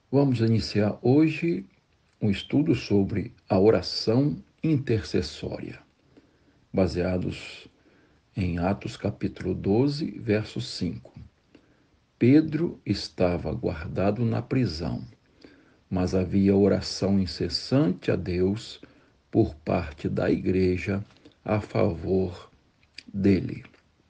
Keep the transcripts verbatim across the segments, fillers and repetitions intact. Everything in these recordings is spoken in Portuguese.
Vamos iniciar hoje um estudo sobre a oração intercessória, baseados em Atos capítulo doze, verso cinco. Pedro estava guardado na prisão, mas havia oração incessante a Deus por parte da igreja a favor dele.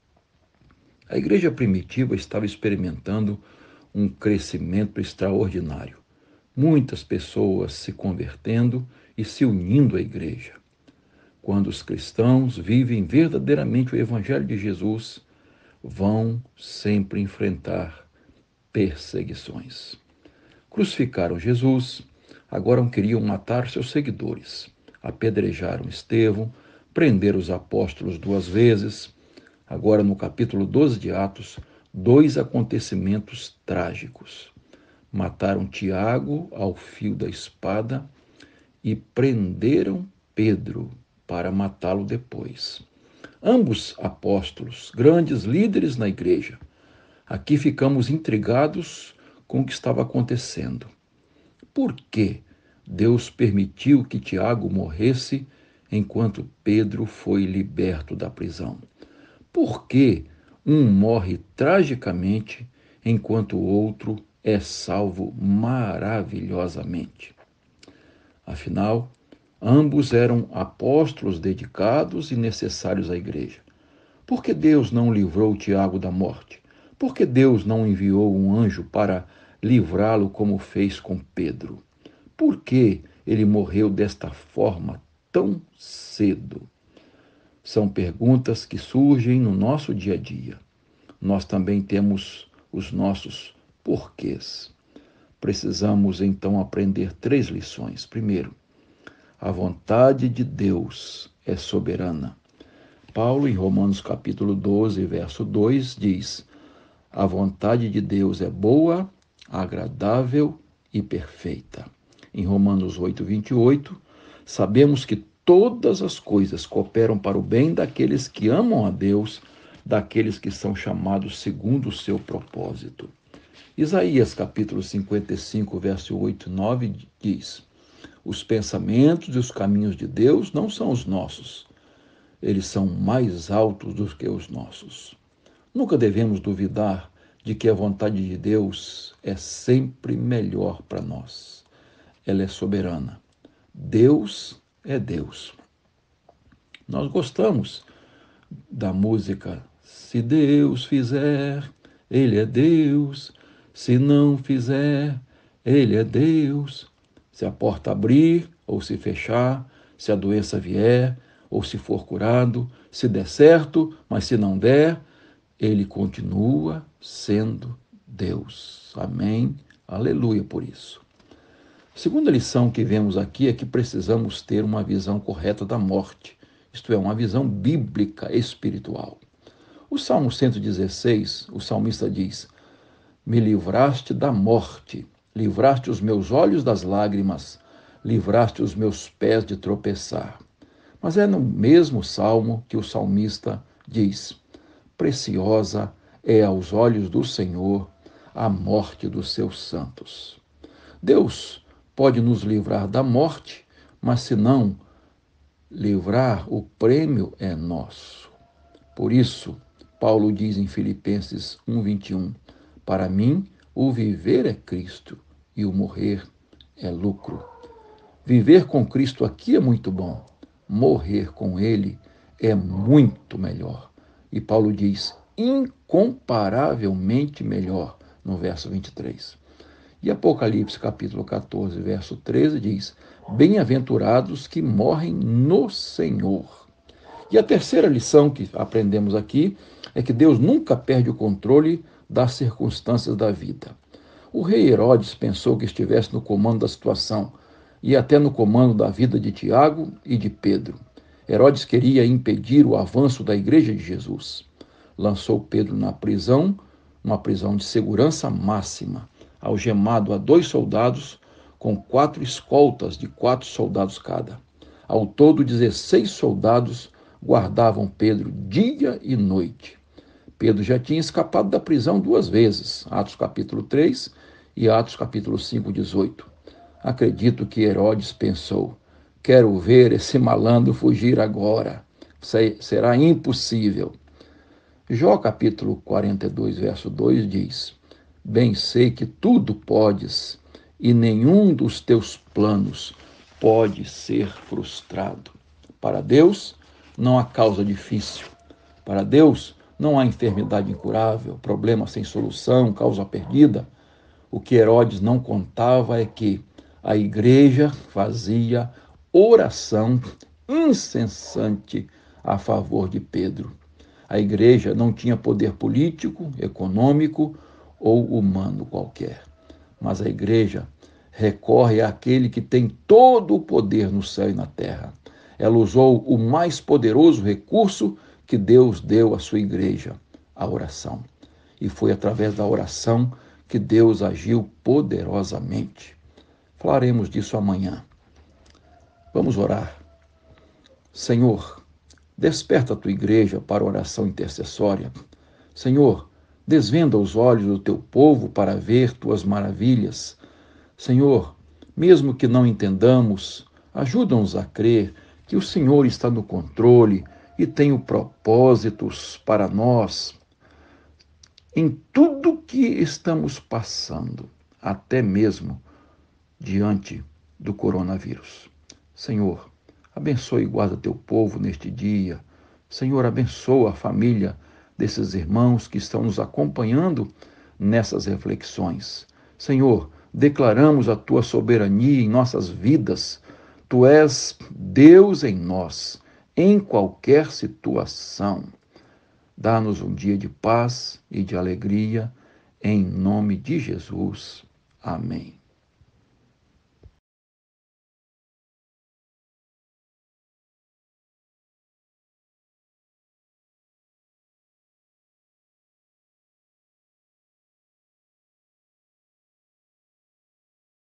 A igreja primitiva estava experimentando um crescimento extraordinário. Muitas pessoas se convertendo e se unindo à igreja. Quando os cristãos vivem verdadeiramente o Evangelho de Jesus, vão sempre enfrentar perseguições. Crucificaram Jesus, agora queriam matar seus seguidores. Apedrejaram Estevão, prenderam os apóstolos duas vezes. Agora, no capítulo doze de Atos, dois acontecimentos trágicos. Mataram Tiago ao fio da espada e prenderam Pedro para matá-lo depois. Ambos apóstolos, grandes líderes na igreja. Aqui ficamos intrigados com o que estava acontecendo. Por que Deus permitiu que Tiago morresse enquanto Pedro foi liberto da prisão? Por que um morre tragicamente enquanto o outro é salvo maravilhosamente? Afinal, ambos eram apóstolos dedicados e necessários à igreja. Por que Deus não livrou Tiago da morte? Por que Deus não enviou um anjo para livrá-lo como fez com Pedro? Por que ele morreu desta forma tão cedo? São perguntas que surgem no nosso dia a dia. Nós também temos os nossos porquês. Precisamos então aprender três lições. Primeiro, a vontade de Deus é soberana. Paulo, em Romanos capítulo doze, verso dois, diz: a vontade de Deus é boa, agradável e perfeita. Em Romanos oito, vinte e oito, sabemos que todas as coisas cooperam para o bem daqueles que amam a Deus, daqueles que são chamados segundo o seu propósito. Isaías capítulo cinquenta e cinco, verso oito e nove diz: os pensamentos e os caminhos de Deus não são os nossos. Eles são mais altos do que os nossos. Nunca devemos duvidar de que a vontade de Deus é sempre melhor para nós. Ela é soberana. Deus é Deus. Nós gostamos da música Se Deus fizer, Ele é Deus. Se não fizer, Ele é Deus. Se a porta abrir ou se fechar, se a doença vier ou se for curado, se der certo, mas se não der, Ele continua sendo Deus. Amém? Aleluia por isso. A segunda lição que vemos aqui é que precisamos ter uma visão correta da morte, isto é, uma visão bíblica espiritual. O Salmo cento e dezesseis, o salmista diz: me livraste da morte, livraste os meus olhos das lágrimas, livraste os meus pés de tropeçar. Mas é no mesmo salmo que o salmista diz: preciosa é aos olhos do Senhor a morte dos seus santos. Deus pode nos livrar da morte, mas se não livrar, o prêmio é nosso. Por isso, Paulo diz em Filipenses um, vinte e um, para mim, o viver é Cristo e o morrer é lucro. Viver com Cristo aqui é muito bom, morrer com Ele é muito melhor. E Paulo diz, incomparavelmente melhor, no verso vinte e três. E Apocalipse, capítulo catorze, verso treze, diz, bem-aventurados que morrem no Senhor. E a terceira lição que aprendemos aqui é que Deus nunca perde o controle das circunstâncias da vida. O rei Herodes pensou que estivesse no comando da situação e até no comando da vida de Tiago e de Pedro. Herodes queria impedir o avanço da igreja de Jesus. Lançou Pedro na prisão, uma prisão de segurança máxima, algemado a dois soldados com quatro escoltas de quatro soldados cada. Ao todo, dezesseis soldados guardavam Pedro dia e noite. Pedro já tinha escapado da prisão duas vezes, Atos capítulo três E Atos capítulo cinco, dezoito. Acredito que Herodes pensou: quero ver esse malandro fugir agora. Será impossível. Jó capítulo quarenta e dois, verso dois diz: bem sei que tudo podes, e nenhum dos teus planos pode ser frustrado. Para Deus não há causa difícil. Para Deus não há enfermidade incurável, problema sem solução, causa perdida. O que Herodes não contava é que a igreja fazia oração incessante a favor de Pedro. A igreja não tinha poder político, econômico ou humano qualquer, mas a igreja recorre àquele que tem todo o poder no céu e na terra. Ela usou o mais poderoso recurso que Deus deu à sua igreja, a oração. E foi através da oração que Deus agiu poderosamente. Falaremos disso amanhã. Vamos orar. Senhor, desperta a tua igreja para a oração intercessória. Senhor, desvenda os olhos do teu povo para ver tuas maravilhas. Senhor, mesmo que não entendamos, ajuda-nos a crer que o Senhor está no controle e tem propósitos para nós em tudo que estamos passando, até mesmo diante do coronavírus. Senhor, abençoe e guarda teu povo neste dia. Senhor, abençoa a família desses irmãos que estão nos acompanhando nessas reflexões. Senhor, declaramos a tua soberania em nossas vidas. Tu és Deus em nós, em qualquer situação. Dá-nos um dia de paz e de alegria, em nome de Jesus. Amém.